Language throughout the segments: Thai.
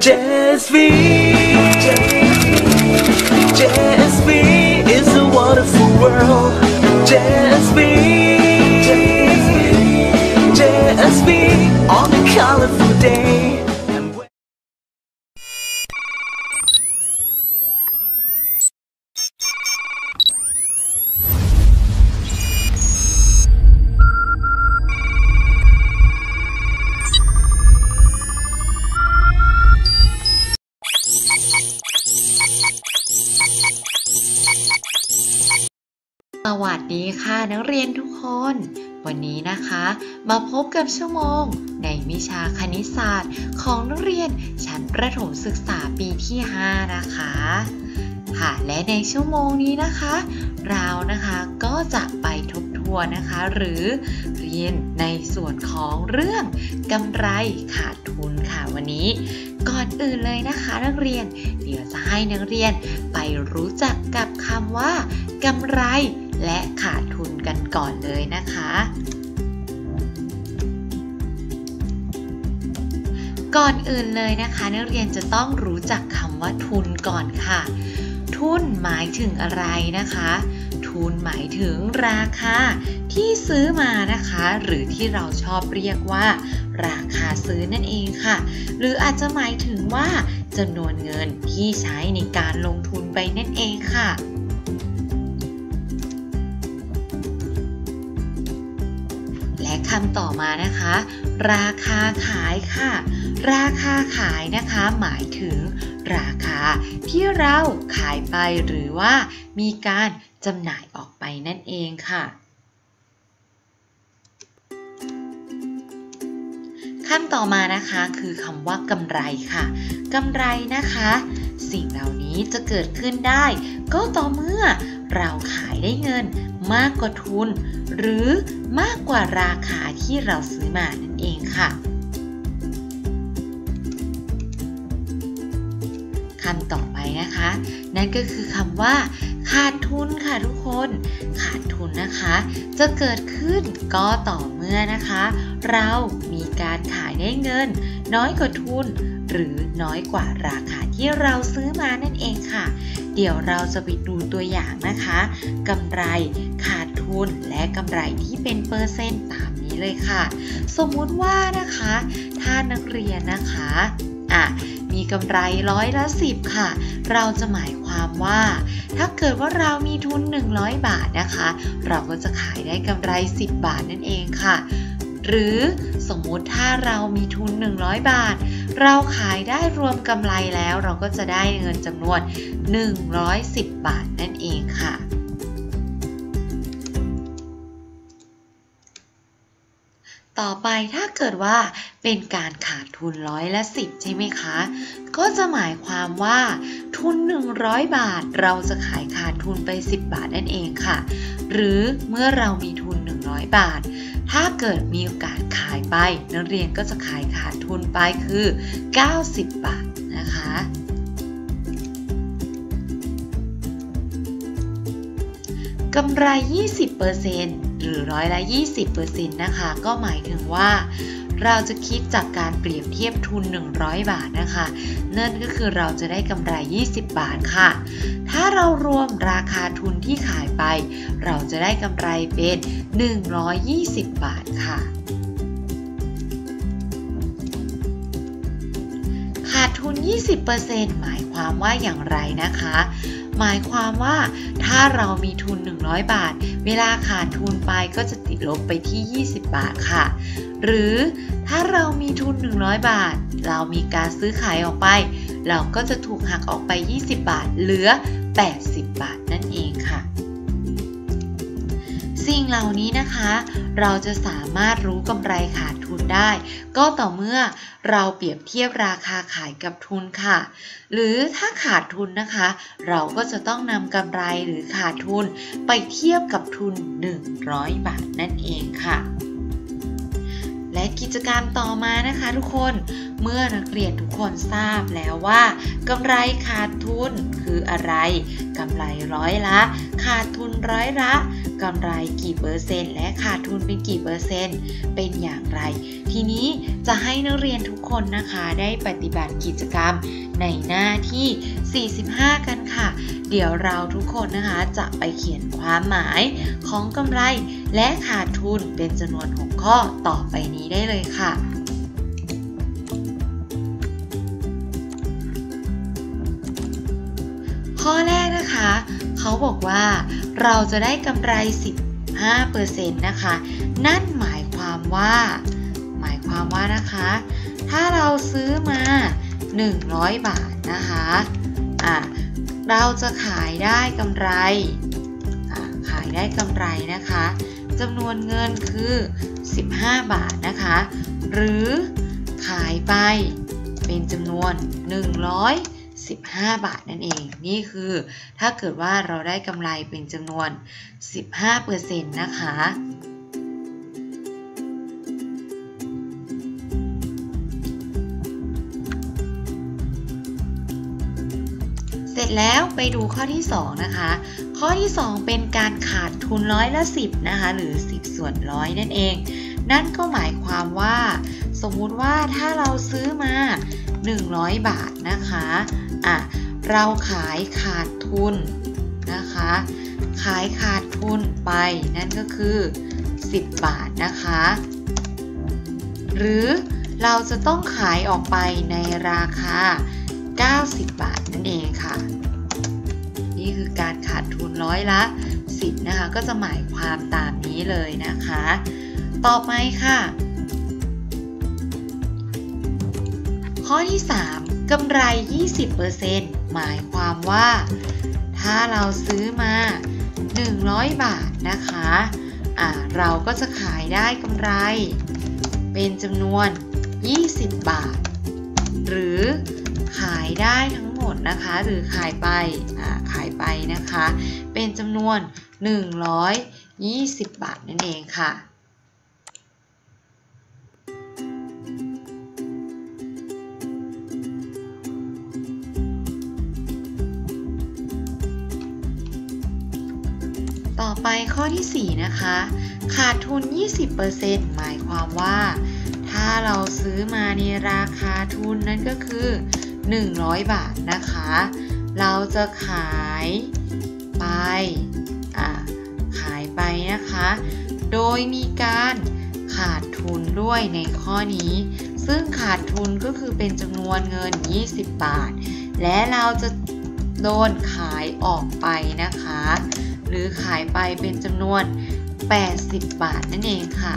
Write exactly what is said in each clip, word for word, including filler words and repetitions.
J S V J S V is a wonderful world. J S V J S V on a colorful day. สวัสดีค่ะนักเรียนทุกคนวันนี้นะคะมาพบกับชั่วโมงในวิชาคณิตศาสตร์ของนักเรียนชั้นประถมศึกษาปีที่ห้านะคะค่ะและในชั่วโมงนี้นะคะเรานะคะก็จะไปทบทวนนะคะหรือเรียนในส่วนของเรื่องกำไรขาดทุนค่ะวันนี้ก่อนอื่นเลยนะคะนักเรียนเดี๋ยวจะให้นักเรียนไปรู้จักกับคำว่ากำไรและขาดทุนกันก่อนเลยนะคะก่อนอื่นเลยนะคะนักเรียนจะต้องรู้จักคำว่าทุนก่อนค่ะทุนหมายถึงอะไรนะคะทุนหมายถึงราคาที่ซื้อมานะคะหรือที่เราชอบเรียกว่าราคาซื้อนั่นเองค่ะหรืออาจจะหมายถึงว่าจำนวนเงินที่ใช้ในการลงทุนไปนั่นเองค่ะและคำต่อมานะคะราคาขายค่ะราคาขายนะคะหมายถึงราคาที่เราขายไปหรือว่ามีการจำหน่ายออกไปนั่นเองค่ะคำต่อมานะคะคือคำว่ากำไรค่ะกำไรนะคะสิ่งเหล่านี้จะเกิดขึ้นได้ก็ต่อเมื่อเราขายได้เงินมากกว่าทุนหรือมากกว่าราคาที่เราซื้อมานั่นเองค่ะคำต่อไปนะคะนั่นก็คือคำว่าขาดทุนค่ะทุกคนขาดทุนนะคะจะเกิดขึ้นก็ต่อเมื่อนะคะเรามีการขายได้เงินน้อยกว่าทุนหรือน้อยกว่าราคาที่เราซื้อมานั่นเองค่ะเดี๋ยวเราจะไปดูตัวอย่างนะคะกำไรขาดทุนและกำไรที่เป็นเปอร์เซ็นต์ตามนี้เลยค่ะสมมุติว่านะคะถ้านักเรียนนะคะอ่ะมีกำไรร้อยละสิบค่ะเราจะหมายความว่าถ้าเกิดว่าเรามีทุนหนึ่งร้อยบาทนะคะเราก็จะขายได้กำไรสิบบาทนั่นเองค่ะหรือสมมุติถ้าเรามีทุนหนึ่งร้อยบาทเราขายได้รวมกำไรแล้วเราก็จะได้เงินจำนวนหนึ่งร้อยสิบบาทนั่นเองค่ะต่อไปถ้าเกิดว่าเป็นการขาดทุนร้อยละสิบใช่ไหมคะก็จะหมายความว่าทุนหนึ่งร้อยบาทเราจะขายขาดทุนไปสิบบาทนั่นเองค่ะหรือเมื่อเรามีทุนหนึ่งร้อยบาทถ้าเกิดมีโอกาสขายไปนักเรียนก็จะขายขาดทุนไปคือเก้าสิบบาทนะคะกำไร ยี่สิบเปอร์เซ็นต์ หรือร้อยละ ยี่สิบเปอร์เซ็นต์ นะคะก็หมายถึงว่าเราจะคิดจากการเปรียบเทียบทุนหนึ่งร้อยบาทนะคะนั่นก็คือเราจะได้กำไรยี่สิบบาทค่ะถ้าเรารวมราคาทุนที่ขายไปเราจะได้กำไรเป็นหนึ่งร้อยยี่สิบบาทค่ะขาดทุน ยี่สิบเปอร์เซ็นต์ หมายความว่าอย่างไรนะคะหมายความว่าถ้าเรามีทุนหนึ่งร้อยบาทเวลาขาดทุนไปก็จะติดลบไปที่ยี่สิบบาทค่ะหรือถ้าเรามีทุนหนึ่งร้อยบาทเรามีการซื้อขายออกไปเราก็จะถูกหักออกไปยี่สิบบาทเหลือแปดสิบบาทนั่นเองค่ะสิ่งเหล่านี้นะคะเราจะสามารถรู้กำไรขาดทุนได้ก็ต่อเมื่อเราเปรียบเทียบราคาขายกับทุนค่ะหรือถ้าขาดทุนนะคะเราก็จะต้องนำกำไรหรือขาดทุนไปเทียบกับทุนหนึ่งร้อยบาทนั่นเองค่ะและกิจกรรมต่อมานะคะทุกคนเมื่อนักเรียนทุกคนทราบแล้วว่ากำไรขาดทุนคืออะไรกำไรร้อยละขาดทุนร้อยละกำไรกี่เปอร์เซ็นต์และขาดทุนเป็นกี่เปอร์เซ็นต์เป็นอย่างไรทีนี้จะให้นักเรียนทุกคนนะคะได้ปฏิบัติกิจกรรมในหน้าที่สี่สิบห้ากันค่ะเดี๋ยวเราทุกคนนะคะจะไปเขียนความหมายของกำไรและขาดทุนเป็นจำนวนหกข้อต่อไปนี้ได้เลยค่ะข้อแรกนะคะเขาบอกว่าเราจะได้กำไร สิบห้าเปอร์เซ็นต์ นะคะนั่นหมายความว่าหมายความว่านะคะถ้าเราซื้อมาหนึ่งร้อยบาทนะคะอ่ะเราจะขายได้กำไรอ่ะขายได้กำไรนะคะจำนวนเงินคือสิบห้าบาทนะคะหรือขายไปเป็นจำนวนหนึ่งร้อยสิบห้าบาทนั่นเองนี่คือถ้าเกิดว่าเราได้กำไรเป็นจำนวน สิบห้าเปอร์เซ็นต์ นะคะเสร็จแล้วไปดูข้อที่สองนะคะข้อที่สองเป็นการขาดทุนร้อยละสิบนะคะหรือสิบส่วนร้อยนั่นเองนั่นก็หมายความว่าสมมุติว่าถ้าเราซื้อมาหนึ่งร้อยบาทนะคะอ่ะเราขายขาดทุนนะคะขายขาดทุนไปนั่นก็คือสิบบาทนะคะหรือเราจะต้องขายออกไปในราคาเก้าสิบบาทนั่นเองค่ะนี่คือการขาดทุนร้อยละสิบนะคะก็จะหมายความตามนี้เลยนะคะต่อไปค่ะข้อที่สามกำไร ยี่สิบเปอร์เซ็นต์ หมายความว่าถ้าเราซื้อมาหนึ่งร้อยบาทนะคะอ่าเราก็จะขายได้กำไรเป็นจำนวนยี่สิบบาทหรือขายได้ทั้งหมดนะคะหรือขายไปอ่าขายไปนะคะเป็นจำนวนหนึ่งร้อยยี่สิบบาทนั่นเองค่ะต่อไปข้อที่สี่นะคะขาดทุน ยี่สิบเปอร์เซ็นต์ หมายความว่าถ้าเราซื้อมาในราคาทุนนั่นก็คือหนึ่งร้อยบาทนะคะเราจะขายไปอ่าขายไปนะคะโดยมีการขาดทุนด้วยในข้อนี้ซึ่งขาดทุนก็คือเป็นจำนวนเงินยี่สิบบาทและเราจะโดนขายออกไปนะคะหรือขายไปเป็นจำนวนแปดสิบบาทนั่นเองค่ะ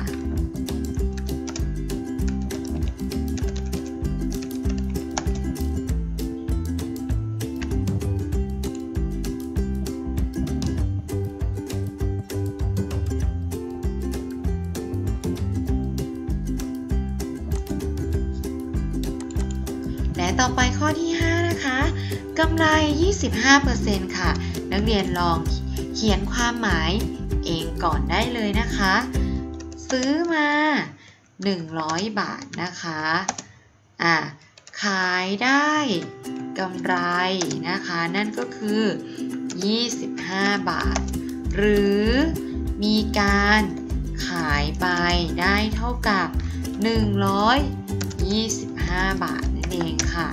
และต่อไปข้อที่ห้านะคะกำไร ยี่สิบห้าเปอร์เซ็นต์ ค่ะนักเรียนลองเขียนความหมายเองก่อนได้เลยนะคะซื้อมาหนึ่งร้อยบาทนะคะอ่ะขายได้กำไรนะคะนั่นก็คือยี่สิบห้าบาทหรือมีการขายไปได้เท่ากับหนึ่งร้อยยี่สิบห้าบาทนั่นเองค่ะ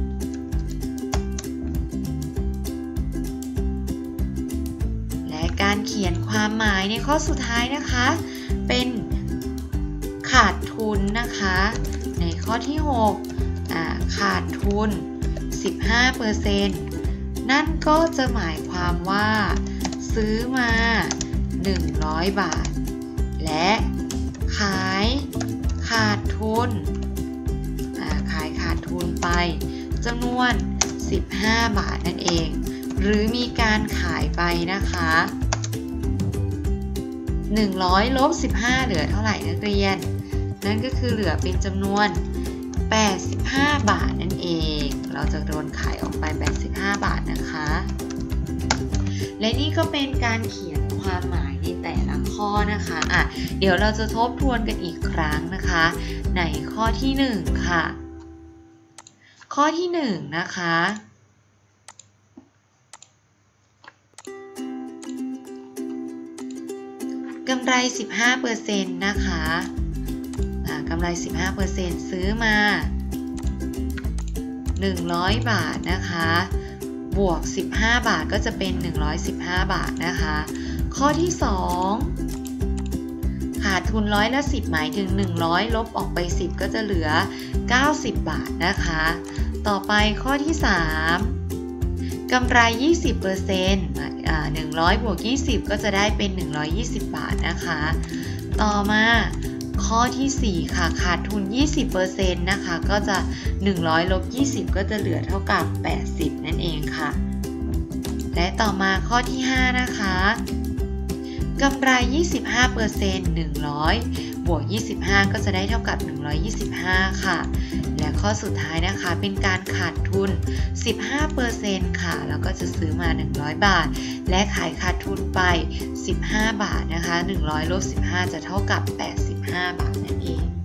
การเขียนความหมายในข้อสุดท้ายนะคะเป็นขาดทุนนะคะในข้อที่หกอ่าขาดทุน สิบห้าเปอร์เซ็นต์ นั่นก็จะหมายความว่าซื้อมาหนึ่งร้อยบาทและขายขาดทุนอ่าขายขาดทุนไปจำนวนสิบห้าบาทนั่นเองหรือมีการขายไปนะคะหนึ่งร้อยลบสิบห้าเหลือเท่าไหร่นักเรียนนั่นก็คือเหลือเป็นจำนวนแปดสิบห้าบาทนั่นเองเราจะโดนขายออกไปแปดสิบห้าบาทนะคะและนี่ก็เป็นการเขียนความหมายในแต่ละข้อนะคะอ่ะเดี๋ยวเราจะทบทวนกันอีกครั้งนะคะในข้อที่หนึ่งค่ะข้อที่หนึ่งนะคะกำไร สิบห้าเปอร์เซ็นต์ นะคะกำไร สิบห้าเปอร์เซ็นต์ ซื้อมาหนึ่งร้อยบาทนะคะบวกสิบห้าบาทก็จะเป็นหนึ่งร้อยสิบห้าบาทนะคะข้อที่สองขาดทุนร้อยละสิบหมายถึงหนึ่งร้อยลบออกไปสิบก็จะเหลือเก้าสิบบาทนะคะต่อไปข้อที่สามกำไร ยี่สิบเปอร์เซ็นต์ อ่าหนึ่งร้อยบวกยี่สิบก็จะได้เป็นหนึ่งร้อยยี่สิบบาทนะคะต่อมาข้อที่สี่ค่ะขาดทุน ยี่สิบเปอร์เซ็นต์ นะคะก็จะหนึ่งร้อยลบยี่สิบก็จะเหลือเท่ากับแปดสิบนั่นเองค่ะและต่อมาข้อที่ห้านะคะกำไร ยี่สิบห้าเปอร์เซ็นต์ หนึ่งร้อยบวกยี่สิบห้าก็จะได้เท่ากับหนึ่งร้อยยี่สิบห้าค่ะและข้อสุดท้ายนะคะเป็นการขาดทุน สิบห้าเปอร์เซ็นต์ ค่ะแล้วก็จะซื้อมาหนึ่งร้อยบาทและขายขาดทุนไปสิบห้าบาทนะคะหนึ่งร้อยลบสิบห้าจะเท่ากับแปดสิบห้าบาทนั่นเอง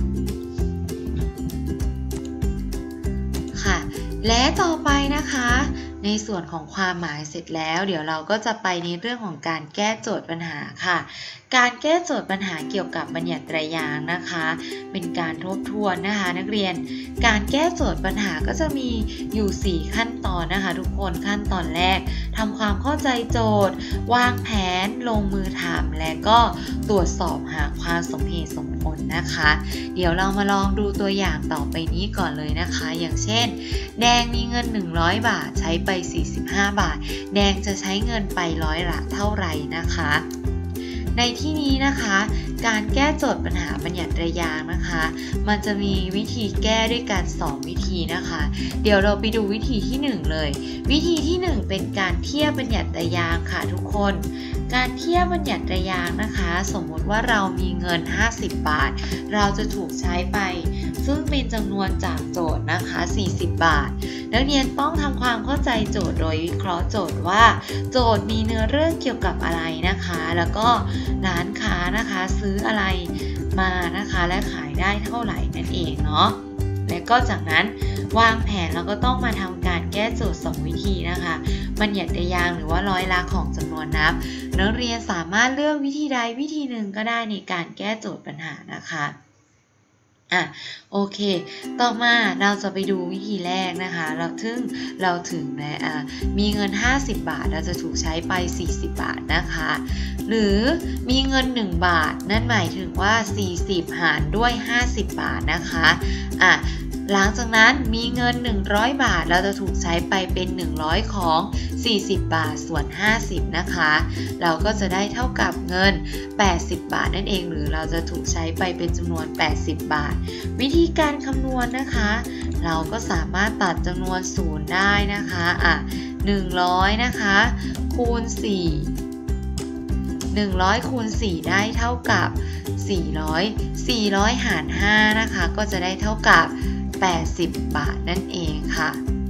ค่ะและต่อไปนะคะในส่วนของความหมายเสร็จแล้วเดี๋ยวเราก็จะไปในเรื่องของการแก้โจทย์ปัญหาค่ะการแก้โจทย์ปัญหาเกี่ยวกับบัญญัติไตรยางค์นะคะเป็นการทบทวนนะคะนักเรียนการแก้โจทย์ปัญหาก็จะมีอยู่สี่ขั้นตอนนะคะทุกคนขั้นตอนแรกทำความเข้าใจโจทย์วางแผนลงมือทำและก็ตรวจสอบหาความสมเหตุสมผลนะคะเดี๋ยวเรามาลองดูตัวอย่างต่อไปนี้ก่อนเลยนะคะอย่างเช่นแดงมีเงินหนึ่งร้อยบาทใช้ไปสี่สิบห้าบาทแดงจะใช้เงินไปร้อยละเท่าไหร่นะคะในที่นี้นะคะการแก้โจทย์ปัญหาบัญญัติไตรยางค์นะคะมันจะมีวิธีแก้ด้วยกันสองวิธีนะคะเดี๋ยวเราไปดูวิธีที่หนึ่งเลยวิธีที่หนึ่งเป็นการเทียบบัญญัติไตรยางค์ค่ะทุกคนการเทียบบัญญัติไตรยางค์นะคะสมมติว่าเรามีเงินห้าสิบบาทเราจะถูกใช้ไปซึ่งเป็นจำนวนจากโจทย์นะคะสี่สิบบาทนักเรียนต้องทำความเข้าใจโจทย์โดยวิเคราะห์โจทย์ว่าโจทย์มีเนื้อเรื่องเกี่ยวกับอะไรนะคะแล้วก็ร้านค้านะคะซื้ออะไรมานะคะและขายได้เท่าไหร่นั่นเองเนาะและก็จากนั้นวางแผนแล้วก็ต้องมาทำการแก้โจทย์สองวิธีนะคะบัญญัติไตรยางค์หรือว่าร้อยละของจำนวนนับนักเรียนสามารถเลือกวิธีใดวิธีหนึ่งก็ได้ในการแก้โจทย์ปัญหานะคะอ่ะโอเคต่อมาเราจะไปดูวิธีแรกนะคะเราถึงเราถึงนะอ่ะมีเงินห้าสิบบาทเราจะถูกใช้ไปสี่สิบบาทนะคะหรือมีเงินหนึ่งบาทนั่นหมายถึงว่าสี่สิบหารด้วยห้าสิบบาทนะคะอ่ะหลังจากนั้นมีเงินหนึ่งร้อยบาทเราจะถูกใช้ไปเป็นหนึ่งร้อยของสี่สิบบาทส่วนห้าสิบนะคะเราก็จะได้เท่ากับเงินแปดสิบบาทนั่นเองหรือเราจะถูกใช้ไปเป็นจำนวนแปดสิบบาทวิธีการคำนวณนะคะเราก็สามารถตัดจำนวนศูนย์ได้นะคะอ่ะหนึ่งร้อยนะคะคูณสี่หนึ่งร้อยคูณสี่ได้เท่ากับสี่ร้อย สี่ร้อยหารห้านะคะก็จะได้เท่ากับแปดสิบบาทนั่นเองค่ะ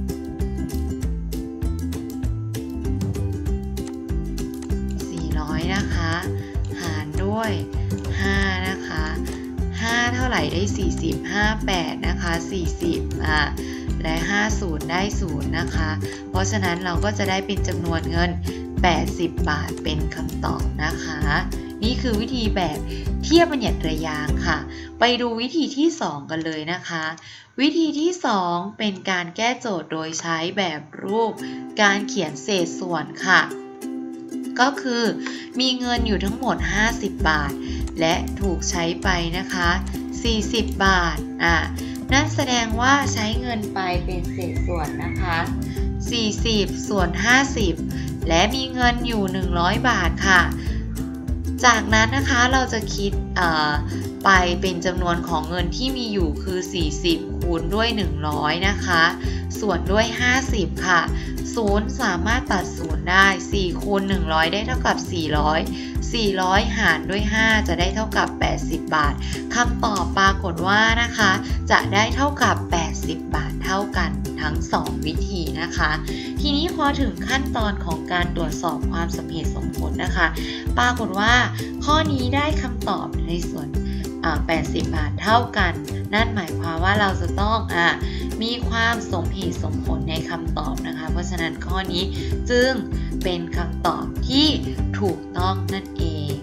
สี่ร้อยนะคะหารด้วยห้านะคะห้าเท่าไหร่ได้สี่สิบ ห้า แปดนะคะสี่สิบอ่ะและห้าสิบได้ศูนย์นะคะเพราะฉะนั้นเราก็จะได้เป็นจำนวนเงินแปดสิบบาทเป็นคำตอบนะคะนี่คือวิธีแบบเทียบบัญญัติไตรยางค์ค่ะไปดูวิธีที่สองกันเลยนะคะวิธีที่สองเป็นการแก้โจทย์โดยใช้แบบรูปการเขียนเศษส่วนค่ะก็คือมีเงินอยู่ทั้งหมดห้าสิบบาทและถูกใช้ไปนะคะสี่สิบบาทอ่ะนั่นแสดงว่าใช้เงินไปเป็นเศษส่วนนะคะสี่สิบส่วนห้าสิบและมีเงินอยู่หนึ่งร้อยบาทค่ะจากนั้นนะคะเราจะคิดไปเป็นจำนวนของเงินที่มีอยู่คือสี่สิบคูณด้วยหนึ่งร้อยนะคะส่วนด้วยห้าสิบค่ะศูนย์สามารถตัดศูนย์ได้สี่คูณหนึ่งร้อยได้เท่ากับสี่ร้อย สี่ร้อยหารด้วยห้าจะได้เท่ากับแปดสิบบาทคำตอบปรากฏว่านะคะจะได้เท่ากับแปดสิบบาทเท่ากันทั้งสองวิธีนะคะทีนี้พอถึงขั้นตอนของการตรวจสอบความสมเหตุสมผลนะคะปรากฏว่าข้อนี้ได้คำตอบในส่วนแปดสิบบาทเท่ากันนั่นหมายความว่าเราจะต้องอ่ะมีความสมเหตุสมผลในคำตอบนะคะเพราะฉะนั้นข้อนี้จึงเป็นคำตอบที่ถูกต้องนั่นเอง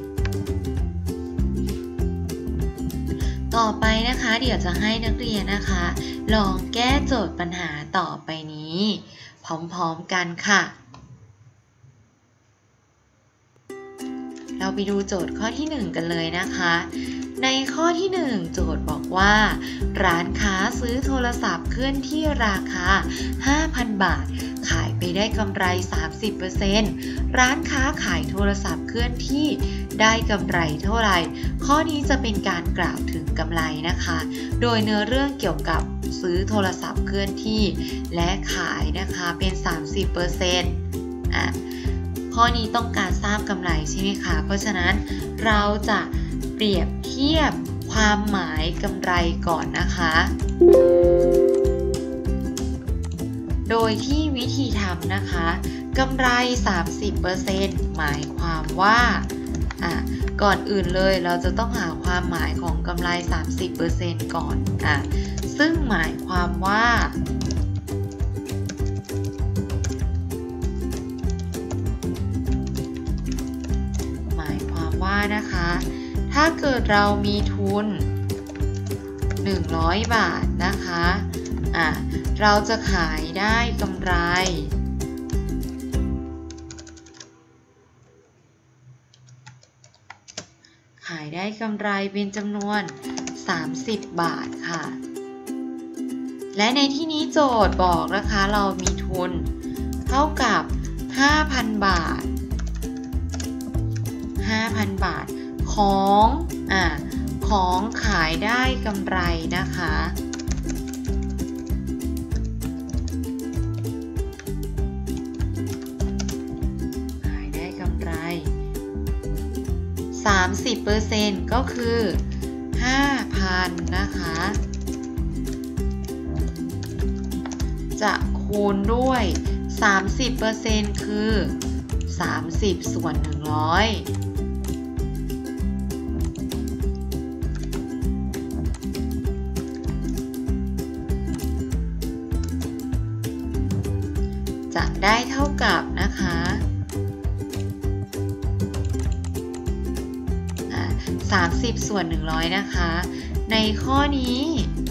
ต่อไปนะคะเดี๋ยวจะให้นักเรียนนะคะลองแก้โจทย์ปัญหาต่อไปนี้พร้อมๆกันค่ะเราไปดูโจทย์ข้อที่หนึ่งกันเลยนะคะในข้อที่หนึ่งโจทย์บอกว่าร้านค้าซื้อโทรศัพท์เคลื่อนที่ราคา ห้าพัน บาทขายไปได้กำไร สามสิบเปอร์เซ็นต์ ร้านค้าขายโทรศัพท์เคลื่อนที่ได้กำไรเท่าไหร่ข้อนี้จะเป็นการกล่าวถึงกำไรนะคะโดยเนื้อเรื่องเกี่ยวกับซื้อโทรศัพท์เคลื่อนที่และขายนะคะเป็น สามสิบเปอร์เซ็นต์ อ่ะข้อนี้ต้องการทราบกำไรใช่ไหมคะเพราะฉะนั้นเราจะเปรียบเทียบความหมายกำไรก่อนนะคะโดยที่วิธีทำนะคะกำไร สามสิบเปอร์เซ็นต์ หมายความว่าอ่ะก่อนอื่นเลยเราจะต้องหาความหมายของกำไร สามสิบเปอร์เซ็นต์ ก่อนอ่ะซึ่งหมายความว่าว่านะคะถ้าเกิดเรามีทุนหนึ่งร้อยบาทนะคะอ่ะเราจะขายได้กำไรขายได้กำไรเป็นจำนวนสามสิบบาทค่ะและในที่นี้โจทย์บอกนะคะเรามีทุนเท่ากับ ห้าพัน บาทห้าพัน บาทของอ่ะของขายได้กำไรนะคะขายได้กำไร สามสิบเปอร์เซ็นต์ ก็คือ ห้าพัน นะคะจะคูณด้วย สามสิบเปอร์เซ็นต์ คือ สามสิบ ส่วน หนึ่งร้อยจะได้เท่ากับนะคะสามสิบ ส่วน หนึ่งร้อยนะคะในข้อนี้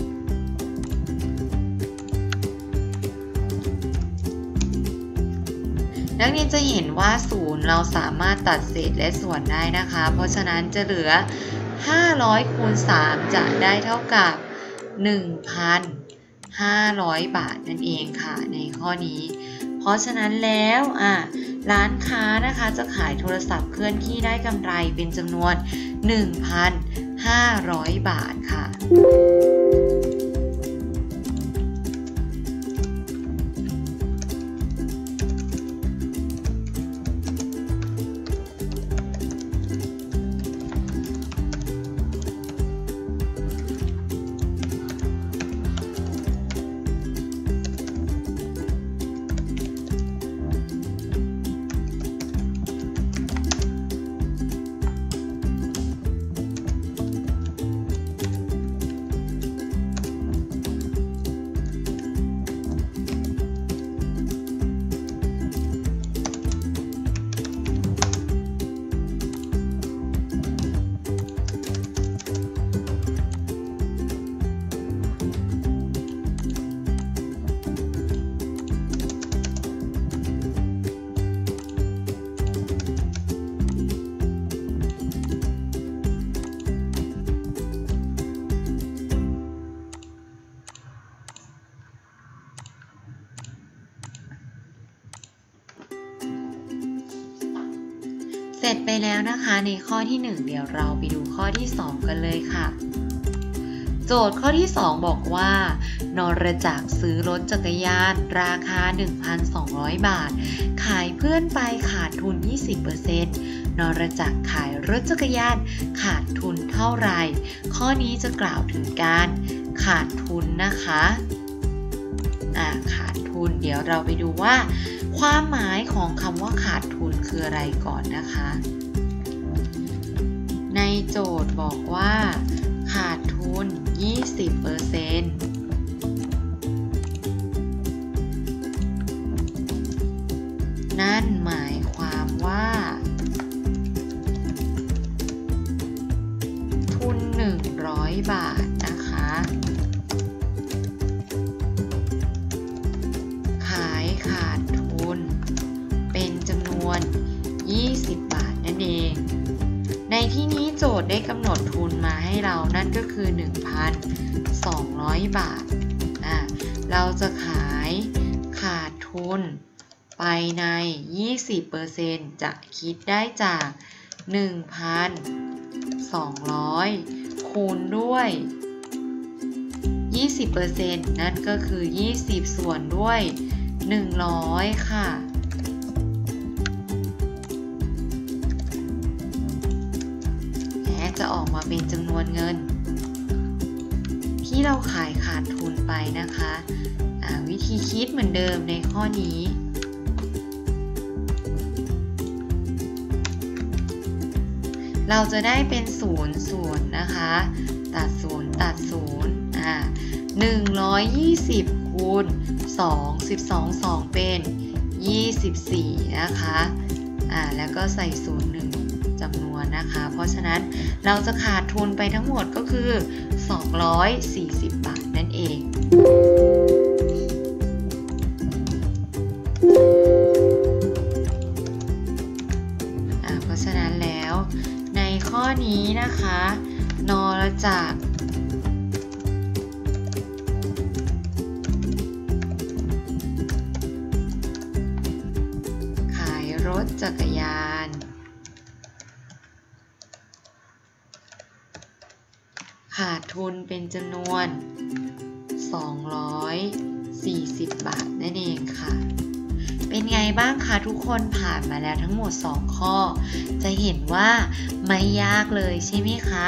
นักเรียนจะเห็นว่าศูนย์เราสามารถตัดเศษและส่วนได้นะคะเพราะฉะนั้นจะเหลือห้าร้อยคูณสามจะได้เท่ากับ หนึ่งพันห้าร้อย บาทนั่นเองค่ะในข้อนี้เพราะฉะนั้นแล้วอ่ะร้านค้านะคะจะขายโทรศัพท์เคลื่อนที่ได้กำไรเป็นจำนวน หนึ่งพันห้าร้อย บาทค่ะเสร็จไปแล้วนะคะในข้อที่หนึ่งเดี๋ยวเราไปดูข้อที่สองกันเลยค่ะโจทย์ข้อที่สองบอกว่านรจักรซื้อรถจักรยานราคา หนึ่งพันสองร้อย บาทขายเพื่อนไปขาดทุน ยี่สิบเปอร์เซ็นต์ นรจักรขายรถจักรยานขาดทุนเท่าไหร่ข้อนี้จะกล่าวถึงการขาดทุนนะคะอ่าขาดทุนเดี๋ยวเราไปดูว่าความหมายของคำว่าขาดทุนคืออะไรก่อนนะคะในโจทย์บอกว่าขาดทุน ยี่สิบเปอร์เซ็นต์ นั่นหมายความว่าทุนหนึ่งร้อยบาทนะคะขายขาดทุนเป็นจำนวนยี่สิบบาทนั่นเองในที่นี้โจทย์ได้กำหนดทุนมาให้เรานั่นก็คือ หนึ่งพันสองร้อย บาทอ่ะเราจะขายขาดทุนไปใน ยี่สิบเปอร์เซ็นต์ จะคิดได้จาก หนึ่งพันสองร้อย คูณด้วย ยี่สิบเปอร์เซ็นต์ นั่นก็คือ ยี่สิบ ส่วนด้วย หนึ่งร้อย ค่ะและจะออกมาเป็นจำนวนเงินที่เราขายขาดทุนไปนะคะวิธีคิดเหมือนเดิมในข้อนี้เราจะได้เป็นศูนย์ศูนย์นะคะตัดศูนย์ตัดศูนย์อ่าหนึ่งร้อยยี่สิบคูณสอง สิบสอง สองเป็นยี่สิบสี่นะคะอ่าแล้วก็ใส่ศูนย์หนึ่งจำนวนนะคะเพราะฉะนั้นเราจะขาดทุนไปทั้งหมดก็คือสองร้อยสี่สิบบาทนั่นเองอ่าเพราะฉะนั้นแล้วในข้อนี้นะคะนรจักรขายรถจักรยานขาดทุนเป็นจำนวนสองร้อยสี่สิบบาทนั่นเองค่ะเป็นไงบ้างคะทุกคนผ่านมาแล้วทั้งหมดสองข้อจะเห็นว่าไม่ยากเลยใช่ไหมคะ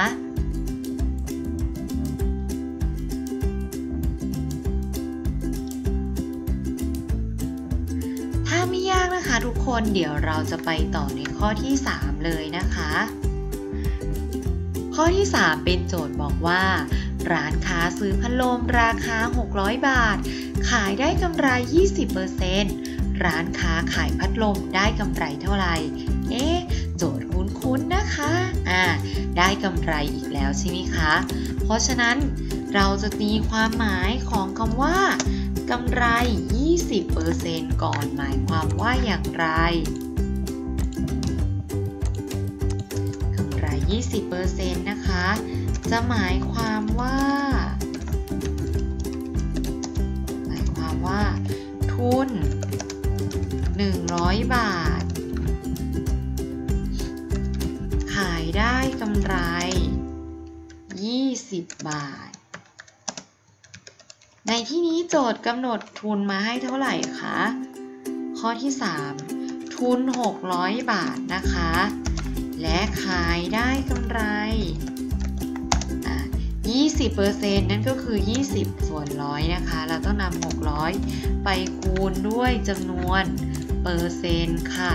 ถ้าไม่ยากนะคะทุกคนเดี๋ยวเราจะไปต่อในข้อที่สามเลยนะคะข้อที่สามเป็นโจทย์บอกว่าร้านค้าซื้อพัดลมราคาหกร้อยบาทขายได้กำไร ยี่สิบเปอร์เซ็นต์ ร้านค้าขายพัดลมได้กำไรเท่าไหร่เอ๊ะโจทย์คุ้นๆนะคะอ่าได้กำไรอีกแล้วใช่ไหมคะเพราะฉะนั้นเราจะตีความหมายของคำว่ากำไร ยี่สิบเปอร์เซ็นต์ ก่อนหมายความว่าอย่างไรยี่สิบเปอร์เซ็นต์ นะคะจะหมายความว่าหมายความว่าทุนหนึ่งร้อยบาทขายได้กำไรยี่สิบบาทในที่นี้โจทย์กำหนดทุนมาให้เท่าไหร่คะข้อที่สามทุนหกร้อยบาทนะคะและขายได้กำไร ยี่สิบเปอร์เซ็นต์ นั่นก็คือยี่สิบส่วนร้อยนะคะเราต้องนำหกร้อยไปคูณด้วยจำนวนเปอร์เซ็นต์ค่ะ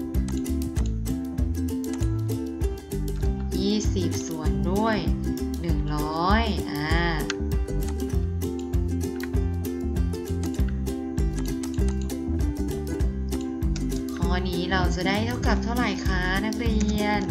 ยี่สิบส่วนด้วยหนึ่งร้อยอ่าข้อนี้เราจะได้เท่ากับเท่าไหร่คะนักเรียน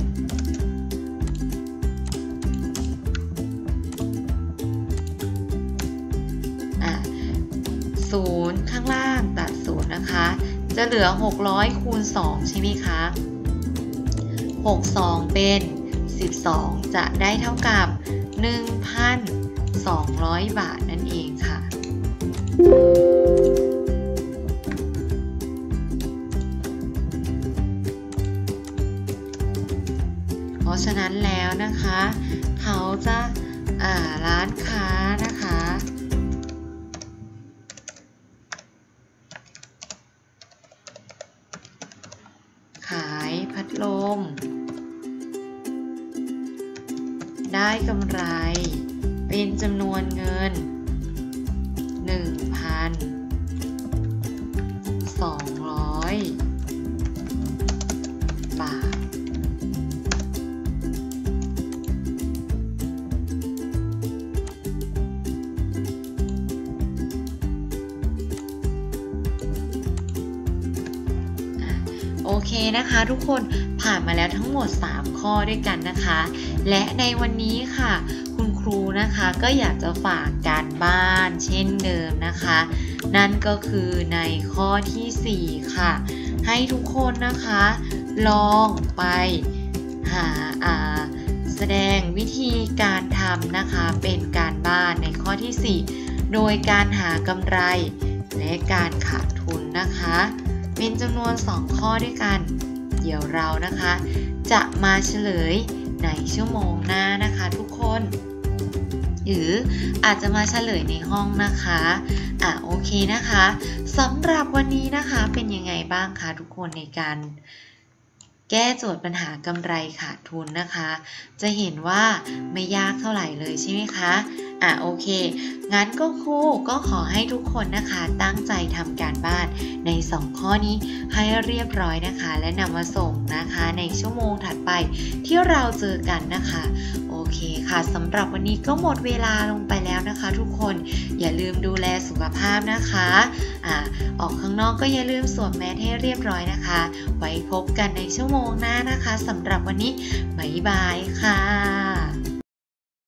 ศูนย์ข้างล่างตัดศูนย์นะคะจะเหลือหกร้อยคูณสองใช่ไหมคะหก สองเป็นสิบสองจะได้เท่ากับ หนึ่งพันสองร้อย บาทนั่นเองค่ะเพราะฉะนั้นแล้วนะคะเขาจะอ่าร้านค้านะคะขายพัดลมได้กำไรเป็นจำนวนเงิน หนึ่งพันสองร้อย บาทโอเคนะคะทุกคนผ่านมาแล้วทั้งหมดสามข้อด้วยกันนะคะและในวันนี้ค่ะคุณครูนะคะก็อยากจะฝากการบ้านเช่นเดิมนะคะนั่นก็คือในข้อที่สี่ค่ะให้ทุกคนนะคะลองไปหาอ่าแสดงวิธีการทำนะคะเป็นการบ้านในข้อที่สี่โดยการหากำไรและการขาดทุนนะคะเป็นจำนวนสองข้อด้วยกันเดี๋ยวเรานะคะจะมาเฉลยในชั่วโมงหน้านะคะทุกคนหรืออาจจะมาเฉลยในห้องนะคะอ่ะโอเคนะคะสำหรับวันนี้นะคะเป็นยังไงบ้างคะทุกคนในการแก้โจทย์ปัญหากำไรขาดทุนนะคะจะเห็นว่าไม่ยากเท่าไหร่เลยใช่ไหมคะอ่ะโอเคงั้นก็ครูก็ขอให้ทุกคนนะคะตั้งใจทำการบ้านในสองข้อนี้ให้เรียบร้อยนะคะและนำมาส่งนะคะในชั่วโมงถัดไปที่เราเจอกันนะคะโอเคค่ะสำหรับวันนี้ก็หมดเวลาลงไปแล้วนะคะทุกคนอย่าลืมดูแลสุขภาพนะคะอ่ะออกข้างนอกก็อย่าลืมสวมแมสให้เรียบร้อยนะคะไว้พบกันในชั่วโมงหน้านะคะสำหรับวันนี้บ๊ายบายค่ะ